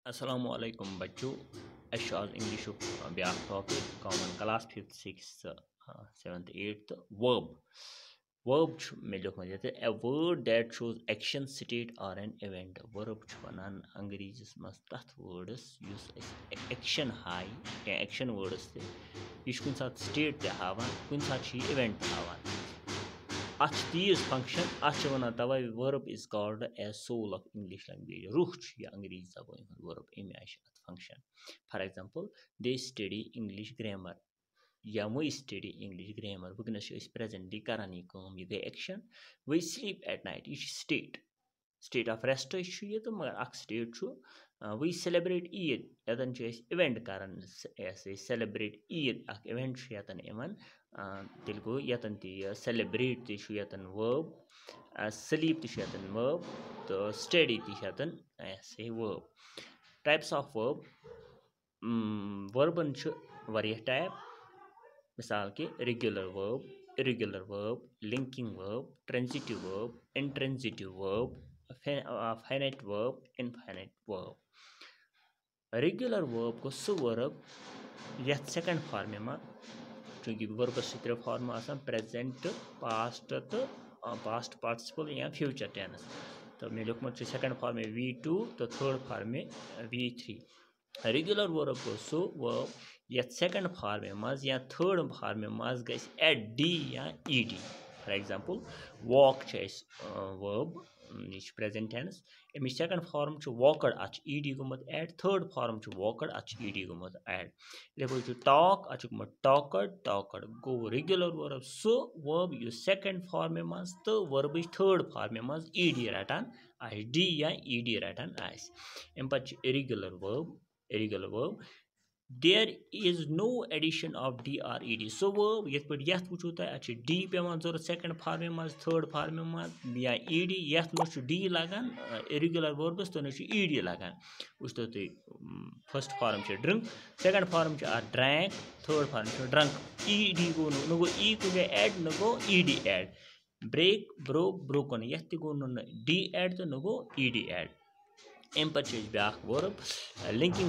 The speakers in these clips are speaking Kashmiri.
Assalamu alaikum बच्चों आज इंग्लिश ब्या topic common class 5th 6th 7th 8th verb में लिखा a word that shows action state or an event verb वनान अंग्रेजीस मस तथ words युस action हाई या action words ते यह कुन साथ state ते हावान कुन साथ event हावान these function वन तवे verb is called as soul of English language रूह यह अंग्रेजी जबान verb अमे function for example they study English grammar या we study English grammar वुकनस presently करान यह काम यह गई action we sleep at night यह state of rest यह तो मगर अख state we celebrate Eid यतन event करान celebrate Eid अख event यतन इवन तेल गो यतन ती celebrate ती यतन verb sleep ती यतन verb तो study ती यतन ऐसे verb types of verb verb Waria type मिसाल के regular verb irregular verb linking verb transitive verb intransitive verb finite verb infinite verb regular verb को सु verb यथ second form में चूंकि verb से फॉर्म आसान present past तो past participle या future tense तो मैं लिखूँ second form में V2 तो third form में V3 regular verb को सु verb यथ second form में मज या third form में मज गई add d या ed for example walk verb is present tense अमी second form walked अच ed गुमत add third form walked अच ed गुमत add लेकिन talk अच गुमत talked go regular verb so verb यु second form में मज तो verb is third form में मज ed रटान आइस d या ed रटान आइस अम पच irregular verb there is no addition of d or ed so verb यथ पर यथ वुचो त अच्छे d पेवान जरूरत second form में मज third form में मज या ed यथ मज d लगान irregular verbs तो नछ ed लगान उस्तो ते first form छ drink second form छ drank third form छ drunk ed go नो गो e को add नो गो ed add break broken यथ गो नो d add तो नो गो ed add अम पे verb linking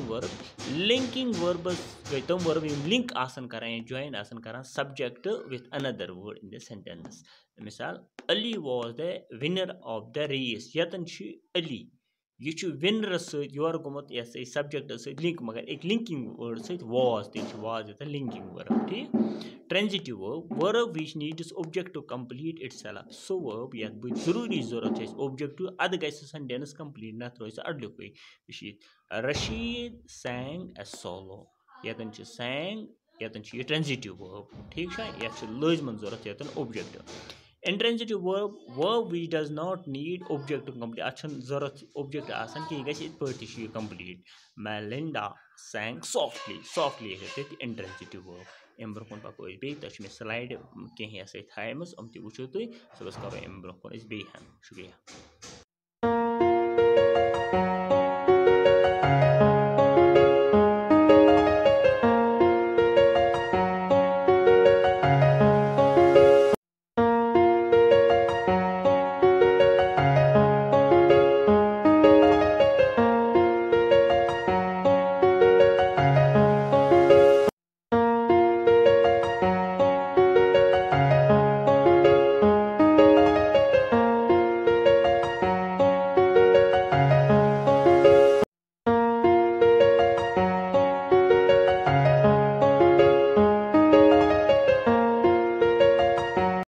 verbs गई तम verb link आसन करान join आसन करान subject with another word in the sentence मिसाल Ali was the winner of the race यतन छ Ali यह winner सहित योर गुमत ऐसे subject सहित link मगर एक linking word सहित was यत linking verb ठीक transitive verb which needs object to complete itself so verb यत बुत जरूरी जरूरत है object to अद गई sentence complete न रोइस अडलुक Rashid sang a solo यतन छ sang यतन छ transitive verb ठीक है यत छ लाजमन जरूरत यतन object intransitive verb which does not need object to complete अच्छा जरूरत object आसन कि गई इत पर complete Melinda sang softly है intransitive verb अम ब्रोकन पको बे तछ में स्लाइड कह ऐसे थायमस अम ति वुचो तुई सबस करो अम ब्रोकन बे शुक्रिया